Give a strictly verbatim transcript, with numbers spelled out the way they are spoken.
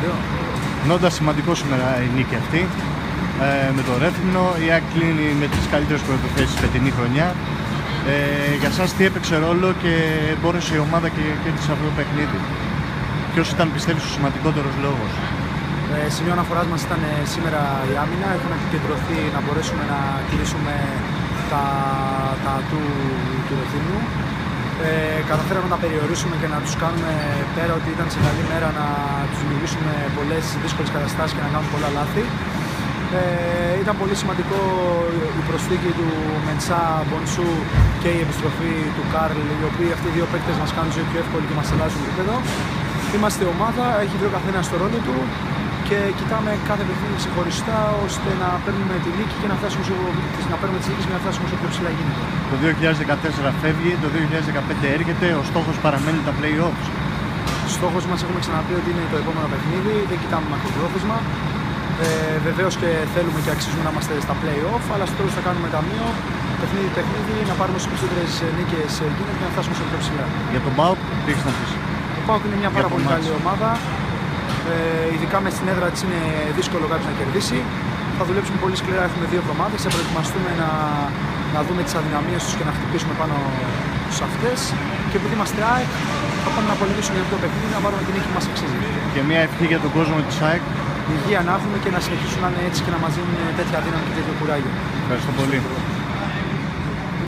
βίντεο. Νόντα σημαντικό σήμερα η νίκη αυτή. Ε, με το Ρέθυμνο, η ΑΕΚ κλείνει με τις καλύτερες προϋποθέσεις φετινή χρονιά. Ε, για σας τι έπαιξε ρόλο και μπόρεσε η ομάδα και κέρδισε αυτό το παιχνίδι? Ποιος ήταν, πιστεύεις, ο σημαντικότερος λόγος? Ε, σημείο αναφοράς μας ήταν ε, σήμερα η άμυνα. Έχουμε επικεντρωθεί να μπορέσουμε να κλείσουμε τα, τα του, του Ρεθύμνου. Ε, καταφέραμε να τα περιορίσουμε και να τους κάνουμε, πέρα ότι ήταν σε καλή μέρα, να τους δημιουργήσουμε πολλές δύσκολες καταστάσεις και να κάνουν πολλά λάθη. Ε, ήταν πολύ σημαντικό η προσθήκη του Μεντσά Μπονσού και η επιστροφή του Καρλ, οι οποίοι αυτοί οι δύο παίκτες μας κάνουν ζωή πιο εύκολη και μας αλλάζουν το επίπεδο. Είμαστε ομάδα, έχει βρει ο καθένας στο ρόλο του και κοιτάμε κάθε παιχνίδι ξεχωριστά ώστε να παίρνουμε τη νίκη και να, φτάσουμε στο, να παίρνουμε τις νίκες και να φτάσουμε όσο πιο ψηλά γίνεται. Το δύο χιλιάδες δεκατέσσερα φεύγει, το δύο χιλιάδες δεκαπέντε έρχεται, ο στόχος παραμένει τα play-offs. Στόχος μας, έχουμε ξαναπεί, ότι είναι το επόμενο παιχνίδι, δεν κοιτάμε μακροπρόθεσμα. Ε, βεβαίως και θέλουμε και αξίζουμε να είμαστε στα play-off, αλλά στο τέλος θα κάνουμε ταμείο, παιχνίδι-παιχνίδι, να πάρουμε όσο περισσότερες νίκες γίνεται και να φτάσουμε όσο πιο ψηλά. Για τον ΠΑΟΚ, τι έχεις να πεις? Ο ΠΑΟΚ είναι μια πάρα πολύ καλή ομάδα. Ε, ειδικά με στην έδρα της είναι δύσκολο κάποιος να κερδίσει. Θα δουλέψουμε πολύ σκληρά, έχουμε δύο εβδομάδες, θα προετοιμαστούμε να, να δούμε τις αδυναμίες τους και να χτυπήσουμε πάνω σε αυτές. Και επειδή είμαστε ΑΕΚ, θα πάμε να πολεμήσουμε για αυτό το παιχνίδι, να πάρουμε την νίκη που μας αξίζει. Και μια ευχή για τον κόσμο της ΑΕΚ. Υγεία να έχουμε και να συνεχίσουν να είναι έτσι και να μας δίνουν τέτοια δύναμη και τέτοιο κουράγιο. Ευχαριστώ πολύ.